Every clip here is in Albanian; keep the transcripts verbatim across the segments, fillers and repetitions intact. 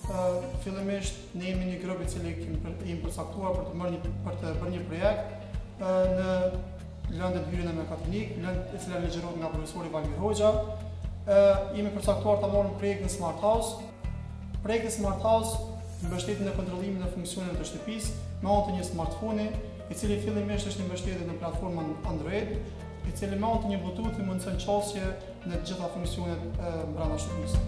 fillimisht ne jemi një grup i cili jemi përcaktuar për të bërë një, për të bërë një projekt në lëndët hyrjen e mekatronik, lëndë e cila ligjërohet nga profesori Valmir Hoxha. Jemi përcaktuar ta marrim projektin Smart House. Projekti Smart House mbështetet në kontrollimin e funksioneve të shtëpisë me anë të një smartphone, i cili fillimisht është i mbështetur në platformën Android, i cili me anë të një Bluetooth i mundson qasje në të gjitha funksionet brenda shtëpisë.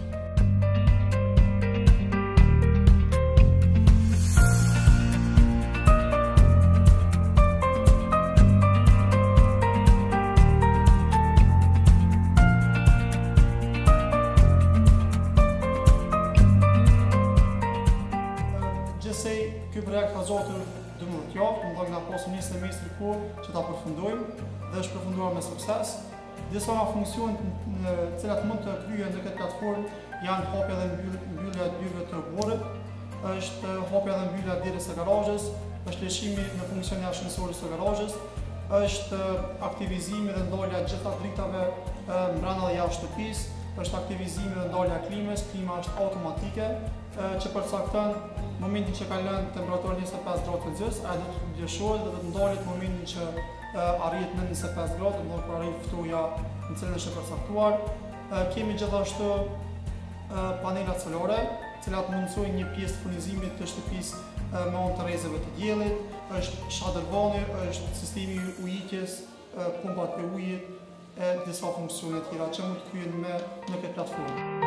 Gjithsej, ky projekt ka zgjatur dymbërt javë, më nga pasur një semestër kohë që ta përfundojmë dhe është përfunduar me sukses. Disa nga funksionet në të cilat mund të kryhen në këtë platformë janë hapja dhe mbyllja e dyrave të rroborit, është hapja dhe mbyllja e derës së garazhes, është lëshimi në funksionin e ashensorit të garazhes, është aktivizimi dhe ndalja e gjitha dritave brenda dhe jashtë shtëpisë, është aktivizimi dhe ndalja e klimës, klima është automatike, që përcakton momentin që ka lënë temperaturën njëzet e pesë gradë Celsius, ai do të lëshohet dhe do të ndalet momentin që arrihet në njëzet e pesë gradë, do të arrihet ftoja në cilën është e përcaktuar. Kemi gjithashtu panelat solare, të cilat mundsojnë një pjesë të furnizimit të shtëpisë me anë të rrezeve të diellit, është shadërvani, është sistemi i ujitjes, pompat e ujit e disa funksione të tjera që mund të kryhen me në këtë platformë.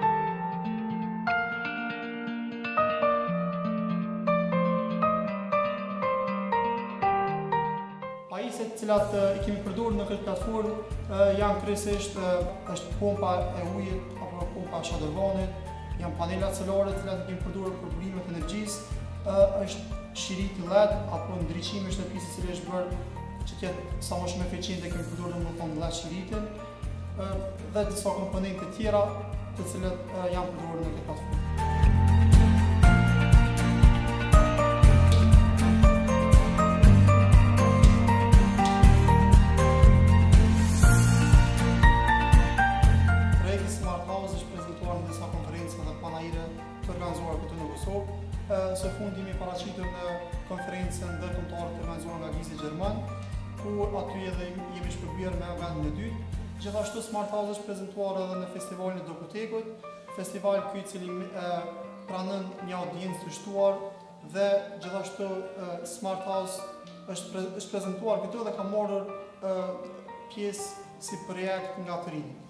Pajisjet të cilat i kemi përdorur në këtë platformë janë kryesisht është pompa e ujit apo pompa e shadërvanit, janë panelat solare të cilat i kemi përdorur për burimet e energjisë, është shiriti L E D apo ndriçimi i shtëpisë i cili është bërë që të jetë sa më shumë eficiente, kemi përdorur domethënë L E D shiritin dhe disa komponente tjera të cilat janë përdorur në këtë platformë. Të organizuar këtu në Kosovë. Së fundi jemi paraqitur në konferencën ndërkombëtare të organizuar nga Vizi Gjerman, ku aty edhe jemi shpërbyer me vendin e dytë. Gjithashtu Smart House është prezantuar edhe në festivalin e Dokutekut, festival ky i cili pranon një audiencë të shtuar dhe gjithashtu Smart House është është prezantuar këtu dhe ka marrë pjesë si projekt nga të rinj.